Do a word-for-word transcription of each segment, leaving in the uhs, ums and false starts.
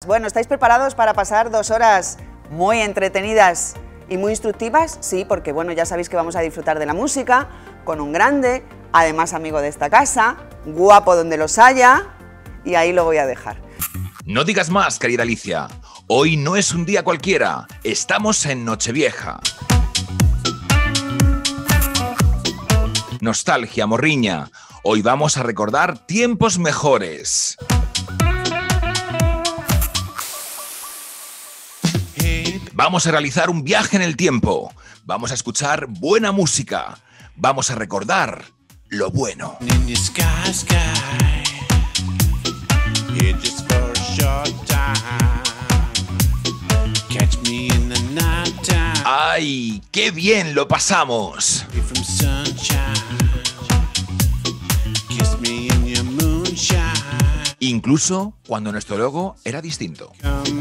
Bueno, ¿estáis preparados para pasar dos horas muy entretenidas y muy instructivas? Sí, porque bueno, ya sabéis que vamos a disfrutar de la música con un grande, además amigo de esta casa, guapo donde los haya, y ahí lo voy a dejar. No digas más, querida Alicia. Hoy no es un día cualquiera, estamos en Nochevieja. Nostalgia, morriña. Hoy vamos a recordar tiempos mejores. Vamos a realizar un viaje en el tiempo. Vamos a escuchar buena música. Vamos a recordar lo bueno. ¡Ay, qué bien lo pasamos! Incluso cuando nuestro logo era distinto.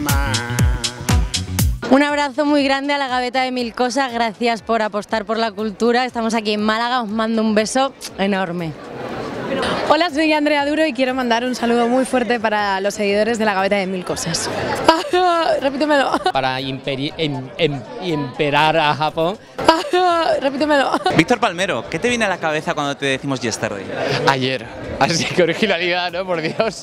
Un abrazo muy grande a la Gaveta de Mil Cosas, gracias por apostar por la cultura. Estamos aquí en Málaga, os mando un beso enorme. Hola, soy Andrea Duro y quiero mandar un saludo muy fuerte para los seguidores de la Gaveta de Mil Cosas. Repítemelo. Para imperi em em imperar a Japón. Repítemelo. Víctor Palmero, ¿qué te viene a la cabeza cuando te decimos yesterday? Ayer. Así que originalidad, ¿no? Por Dios.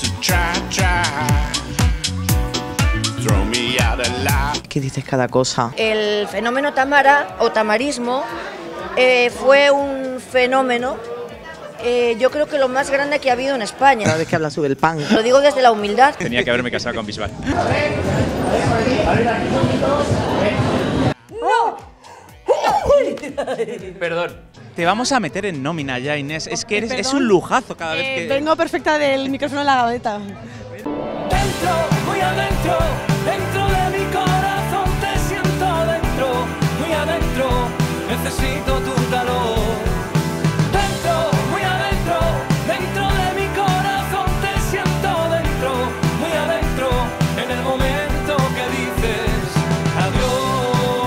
¿Qué dices cada cosa? El fenómeno Tamara o tamarismo eh, fue un fenómeno, eh, yo creo que lo más grande que ha habido en España. Cada vez que habla sube el pan. Lo digo desde la humildad. Tenía que haberme casado con Bisbal. Perdón. Te vamos a meter en nómina ya, Inés. Es que eres, es un lujazo cada vez que... Eh, vengo perfecta del micrófono de la Gaveta. Dentro, muy adentro, dentro de mi corazón te siento dentro, muy adentro, necesito tu calor. Dentro, muy adentro, dentro de mi corazón te siento dentro, muy adentro, en el momento que dices adiós.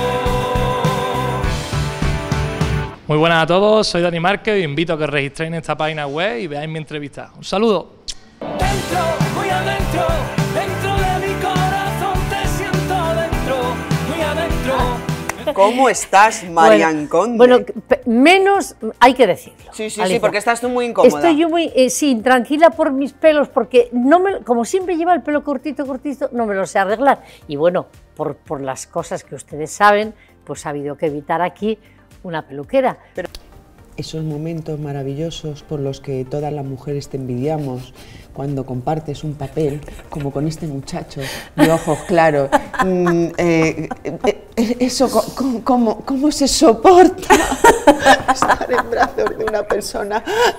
Muy buenas a todos, soy Dani Márquez y invito a que registréis en esta página web y veáis mi entrevista. Un saludo. Dentro, muy adentro, dentro de mi corazón te siento dentro, muy adentro. ¿Cómo estás, Marian bueno, Conde? Bueno, menos hay que decirlo. Sí, sí, Alicia. sí, porque estás tú muy incómoda. Estoy yo muy, eh, sí, tranquila por mis pelos, porque no me, como siempre lleva el pelo cortito, cortito, no me lo sé arreglar. Y bueno, por, por las cosas que ustedes saben, pues ha habido que evitar aquí una peluquera. Pero esos momentos maravillosos por los que todas las mujeres te envidiamos, cuando compartes un papel, como con este muchacho, de ojos claros, mm, eh, eh, eso, ¿cómo, cómo, ¿cómo se soporta estar en brazos de una persona